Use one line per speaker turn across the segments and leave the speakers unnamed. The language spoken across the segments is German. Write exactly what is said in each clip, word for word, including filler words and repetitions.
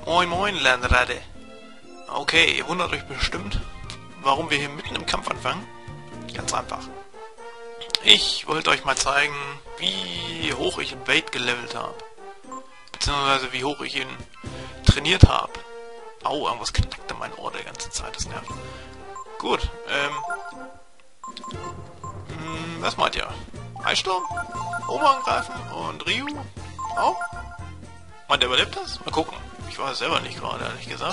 Moin moin, Lernratte. Okay, ihr wundert euch bestimmt, warum wir hier mitten im Kampf anfangen. Ganz einfach. Ich wollte euch mal zeigen, wie hoch ich in Wade gelevelt habe. Beziehungsweise wie hoch ich ihn trainiert habe. Au, irgendwas knackt in mein Ohr der ganze Zeit, das nervt. Gut, ähm... Mh, was meint ihr? Eissturm? Oma angreifen und Ryu? Auch? Meint ihr, überlebt das? Mal gucken. Ich weiß selber nicht gerade, ehrlich gesagt.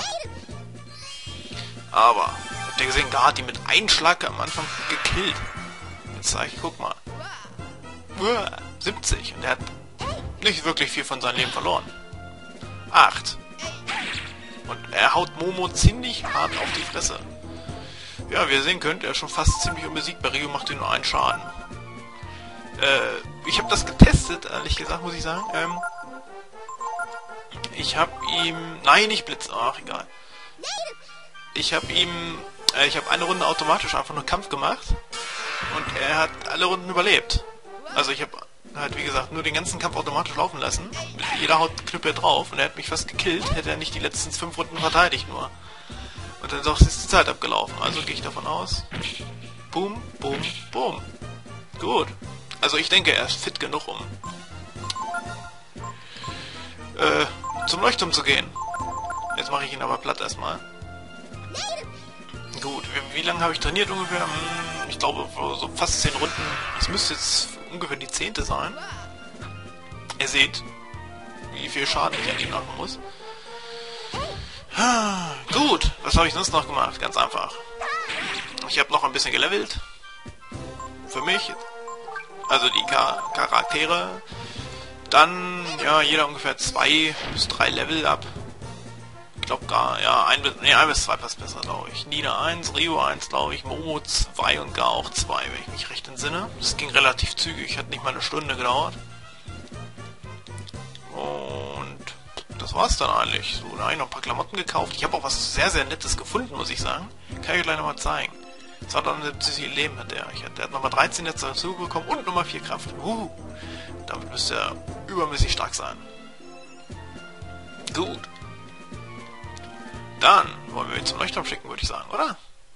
Aber, habt ihr gesehen, Gar hat die mit einem Schlag am Anfang gekillt. Jetzt zeige ich, guck mal. Uah, siebzig. Und er hat nicht wirklich viel von seinem Leben verloren. acht. Und er haut Momo ziemlich hart auf die Fresse. Ja, wie ihr sehen könnt, er ist schon fast ziemlich unbesiegbar. Rio macht ihm nur einen Schaden. Äh, ich habe das getestet, ehrlich gesagt, muss ich sagen. Ähm, ich habe ihm... Nein, nicht Blitz. Ach, egal. Ich habe ihm... Äh, ich habe eine Runde automatisch einfach nur Kampf gemacht. Und er hat alle Runden überlebt. Also ich habe halt, wie gesagt, nur den ganzen Kampf automatisch laufen lassen. Mit jeder Haut knüppelt er drauf. Und er hat mich fast gekillt. Hätte er nicht die letzten fünf Runden verteidigt nur. Und dann ist auch die Zeit abgelaufen. Also gehe ich davon aus. Boom, boom, boom. Gut. Also ich denke, er ist fit genug, um äh, zum Leuchtturm zu gehen. Jetzt mache ich ihn aber platt erstmal. Gut, wie, wie lange habe ich trainiert ungefähr? Hm, ich glaube so fast zehn Runden. Es müsste jetzt ungefähr die zehnte sein. Ihr seht, wie viel Schaden ich an ihm machen muss. Gut, was habe ich sonst noch gemacht? Ganz einfach. Ich habe noch ein bisschen gelevelt. Für mich. Also die Char Charaktere. Dann, ja, jeder ungefähr zwei bis drei Level ab. Ich glaube gar, ja, ein bis, nee, ein bis zwei passt besser, glaube ich. Nina eins, Rio eins, glaube ich, Momo zwei und Gar auch zwei, wenn ich mich recht entsinne. Das ging relativ zügig, hat nicht mal eine Stunde gedauert. Und das war's dann eigentlich. So, da habe ich noch ein paar Klamotten gekauft. Ich habe auch was sehr, sehr Nettes gefunden, muss ich sagen. Kann ich euch gleich nochmal zeigen. zweihundertsiebzig Leben hat der. Ich, der hat Nummer dreizehn jetzt dazu bekommen und Nummer vier Kraft. Uh, damit müsste er übermäßig stark sein. Gut. Dann wollen wir ihn zum Leuchtturm schicken, würde ich sagen, oder?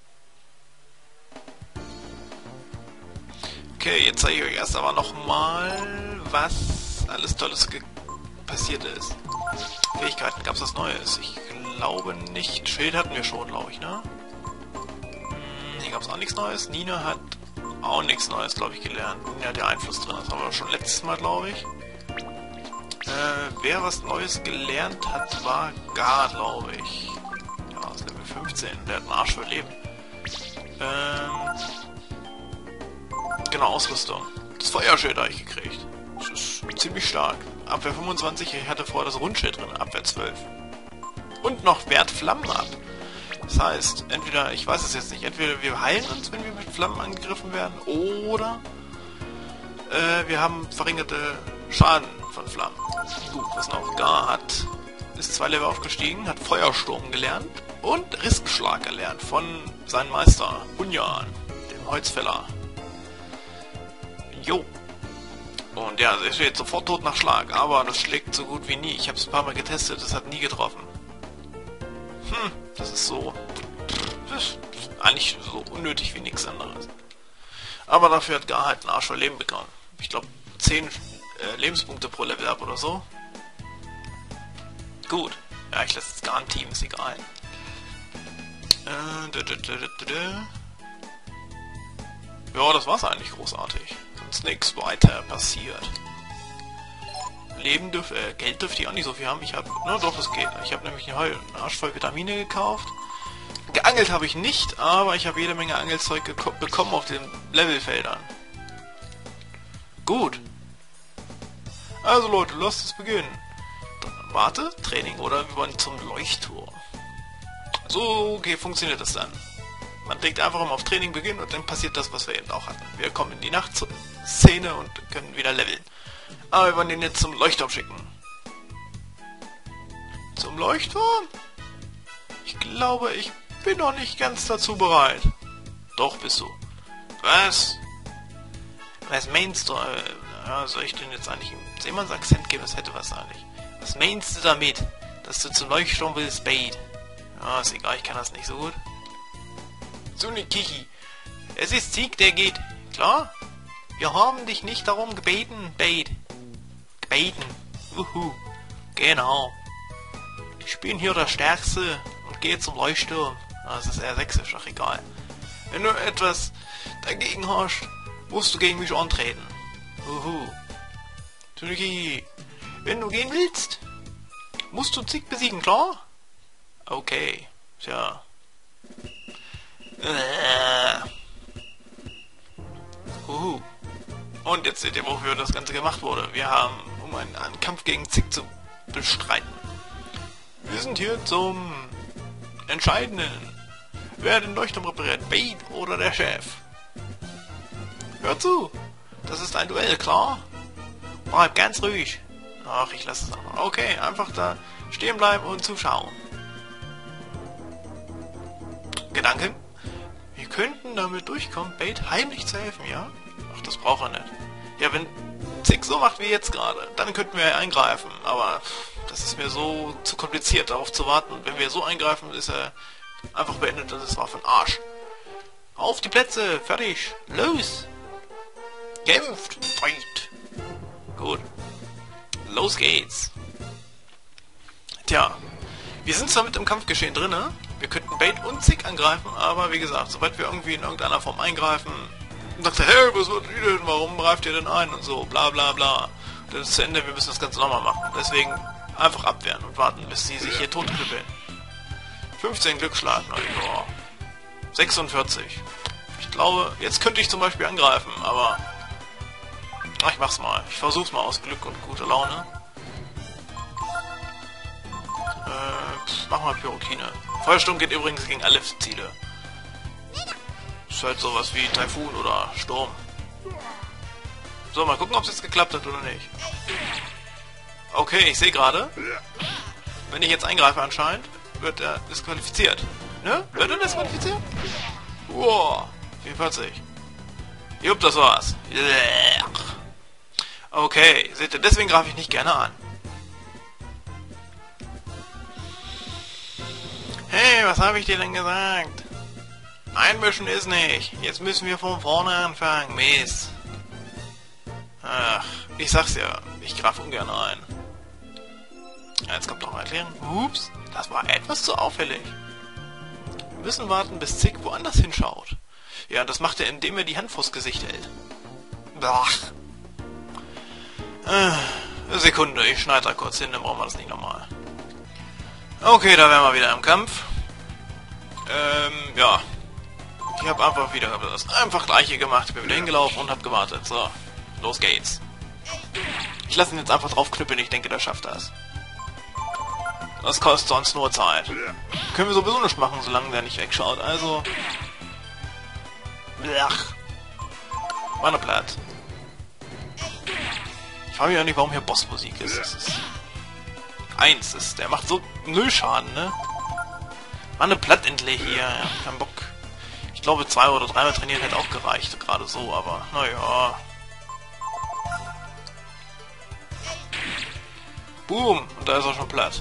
Okay, jetzt zeige ich euch erst aber nochmal, was alles Tolles passiert ist. Fähigkeiten, gab es was Neues? Ich glaube nicht. Schild hatten wir schon, glaube ich, ne? Hm, hier gab es auch nichts Neues. Nina hat auch nichts Neues, glaube ich, gelernt. Nina hat ja Einfluss drin, das haben wir schon letztes Mal, glaube ich. Äh, wer was Neues gelernt hat, war Gar, glaube ich. Ja, ist Level fünfzehn, der hat einen Arsch für Leben. Ähm, genau, Ausrüstung. Das Feuerschild habe ich gekriegt. Das ist ziemlich stark. Abwehr fünfundzwanzig, ich hatte vorher das Rundschild drin, Abwehr zwölf. Und noch Wert Flammen ab. Das heißt, entweder, ich weiß es jetzt nicht, entweder wir heilen uns, wenn wir mit Flammen angegriffen werden, oder äh, wir haben verringerte Schaden von Flammen. Gut, was noch? Gar hat, ist zwei Level aufgestiegen, hat Feuersturm gelernt und Riskschlag erlernt von seinem Meister, Hunyan, dem Holzfäller. Jo. Und ja, er steht sofort tot nach Schlag, aber das schlägt so gut wie nie. Ich habe es ein paar Mal getestet, das hat nie getroffen. Hm, das ist so... Das ist eigentlich so unnötig wie nichts anderes. Aber dafür hat Gar halt einen Arsch voll Leben bekommen. Ich glaube, zehn äh, Lebenspunkte pro Level ab oder so. Gut. Ja, ich lasse jetzt Gar im Team, ist egal. Äh, dü, dü, dü, dü, dü. Ja, das war's eigentlich großartig. Sonst nichts weiter passiert. Leben dürfte, äh, Geld dürfte ich auch nicht so viel haben. Ich habe, na doch, es geht. Ich habe nämlich einen Arsch voll Vitamine gekauft. Geangelt habe ich nicht, aber ich habe jede Menge Angelzeug bekommen auf den Levelfeldern. Gut. Also Leute, lasst es beginnen. Warte, Training, oder? Wir wollen zum Leuchtturm. So, okay, funktioniert das dann. Man denkt einfach mal auf Training beginnen und dann passiert das, was wir eben auch hatten. Wir kommen in die Nachtszene und können wieder leveln. Aber wir wollen den jetzt zum Leuchtturm schicken. Zum Leuchtturm? Ich glaube, ich bin noch nicht ganz dazu bereit. Doch, bist du. Was? Was meinst du? Ja, soll ich denn jetzt eigentlich im Seemannsakzent geben? Das hätte was eigentlich. Was meinst du damit? dass du zum Leuchtturm willst, Bait. Ja, ist egal, ich kann das nicht so gut. Tsunikiki. Es ist Sieg, der geht. Klar? Wir haben dich nicht darum gebeten, Bait. Gebeten. Uhu. Genau. Ich bin hier der Stärkste und gehe zum Leuchtturm. Das ist eher sächsisch, ach egal. Wenn du etwas dagegen hast, musst du gegen mich antreten. Uhu. Tsunikiki. Wenn du gehen willst, musst du Zick besiegen, klar? Okay. Tja. Äh. Uhu. Und jetzt seht ihr, wofür das Ganze gemacht wurde. Wir haben, um einen, einen Kampf gegen Zick zu bestreiten. Wir sind hier zum Entscheidenden. Wer den Leuchtturm repariert, Bait oder der Chef? Hör zu! Das ist ein Duell, klar? Bleib ganz ruhig. Ach, ich lasse es einfach. Okay, einfach da stehen bleiben und zuschauen. Gedanken? Wir könnten damit durchkommen, Bait heimlich zu helfen, ja? Ach, das braucht er nicht. Ja, wenn Zick so macht wie jetzt gerade, dann könnten wir eingreifen. Aber das ist mir so zu kompliziert, darauf zu warten. Wenn wir so eingreifen, ist er einfach beendet. Das war für ein Arsch. Auf die Plätze, fertig, los! Kämpft! Fight! Gut. Los geht's! Tja, wir sind zwar mit im Kampfgeschehen drin, ne? Wir könnten Bait und Zick angreifen, aber wie gesagt, sobald wir irgendwie in irgendeiner Form eingreifen, sagt er, hey, was wird ihr denn? Warum greift ihr denn ein? Und so, bla bla bla. Das ist zu Ende, wir müssen das Ganze nochmal machen. Deswegen einfach abwehren und warten, bis sie sich hier totknüppeln. fünfzehn Glücksschlag, oh. sechsundvierzig. Ich glaube, jetzt könnte ich zum Beispiel angreifen, aber ach, ich mach's mal. Ich versuch's mal aus Glück und guter Laune. Äh, pff, mach mal Pyrokine. Feuersturm geht übrigens gegen alle Ziele. Ist halt sowas wie Taifun oder Sturm. So, mal gucken, ob es jetzt geklappt hat oder nicht. Okay, ich sehe gerade, wenn ich jetzt eingreife anscheinend, wird er disqualifiziert. Ne? Wird er disqualifiziert? Wow, vierundvierzig. Jupp, das war's. Okay, seht ihr, deswegen greife ich nicht gerne an. Hey, was habe ich dir denn gesagt? Einmischen ist nicht. Jetzt müssen wir von vorne anfangen. Mist. Ach, ich sag's ja, ich greife ungern ein. Jetzt kommt noch mal Erklärung. Ups, das war etwas zu auffällig. Wir müssen warten, bis Zick woanders hinschaut. Ja, das macht er, indem er die Hand vors Gesicht hält. Blach. Äh, Sekunde, ich schneide da kurz hin, dann brauchen wir das nicht nochmal. Okay, da wären wir wieder im Kampf. Ähm, ja. Ich habe einfach wieder das einfach gleiche gemacht. Ich bin wieder hingelaufen und habe gewartet. So, los geht's. Ich lasse ihn jetzt einfach drauf knüppeln. Ich denke, der schafft das. Das kostet sonst nur Zeit. Können wir sowieso nicht machen, solange der nicht wegschaut. Also... Blach. Meine platt. Ich frage mich auch nicht, warum hier Bossmusik ist. Das ist... Eins ist, der macht so null Schaden, ne? Mann, platt endlich hier. Ja, kein Bock. Ich glaube, zwei oder dreimal trainieren hätte auch gereicht, gerade so, aber naja. Boom! Und da ist er schon platt.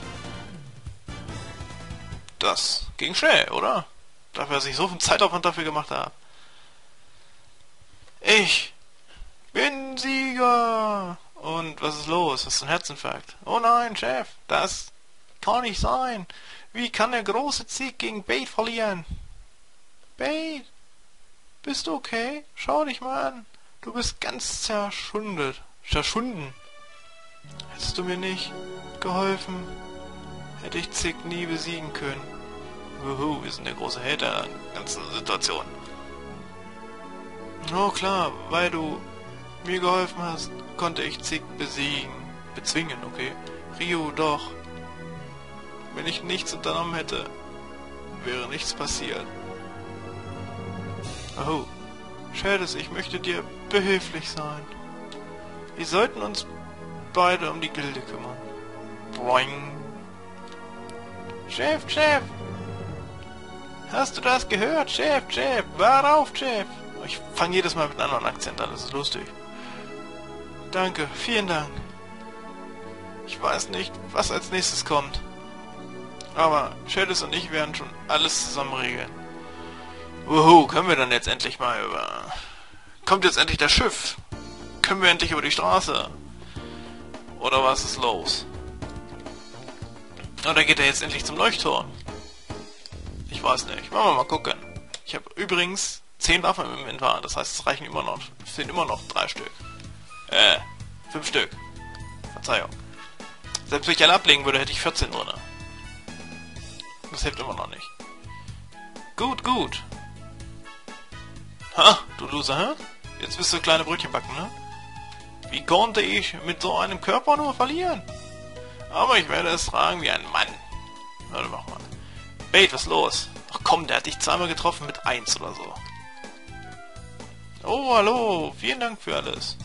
Das ging schnell, oder? Dafür, dass ich so viel Zeitaufwand dafür gemacht habe. Ich bin Sieger! Und was ist los? Was ist ein Herzinfarkt? Oh nein, Chef, das kann nicht sein. Wie kann der große Zick gegen Bait verlieren? Bait, bist du okay? Schau dich mal an. Du bist ganz zerschundet. Zerschunden. Hättest du mir nicht geholfen, hätte ich Zick nie besiegen können. Wuhu, wir sind der große Held der ganzen Situation. Oh klar, weil du mir geholfen hast, konnte ich Zick besiegen. Bezwingen, okay. Ryu, doch. Wenn ich nichts unternommen hätte, wäre nichts passiert. Oh, Shadis, ich möchte dir behilflich sein. Wir sollten uns beide um die Gilde kümmern. Boing. Chef, Chef! Hast du das gehört? Chef, Chef! Wahr auf, Chef! Ich fange jedes Mal mit einem anderen Akzent an, das ist lustig. Danke, vielen Dank. Ich weiß nicht, was als nächstes kommt. Aber Shadis und ich werden schon alles zusammen regeln. Wuhu, können wir dann jetzt endlich mal über... Kommt jetzt endlich das Schiff? Können wir endlich über die Straße? Oder was ist los? Oder geht er jetzt endlich zum Leuchtturm? Ich weiß nicht. Wollen wir mal gucken. Ich habe übrigens zehn Waffen im Inventar. Das heißt, es reichen immer noch... Es sind immer noch drei Stück. Äh, fünf Stück. Verzeihung. Selbst wenn ich alle ablegen würde, hätte ich vierzehn drin. Das hilft immer noch nicht. Gut, gut. Ha, du Loser, hä? Jetzt wirst du kleine Brötchen backen, ne? Wie konnte ich mit so einem Körper nur verlieren? Aber ich werde es tragen wie ein Mann. Warte, mach mal. Bait, was ist los? Ach komm, der hat dich zweimal getroffen mit eins oder so. Oh, hallo. Vielen Dank für alles.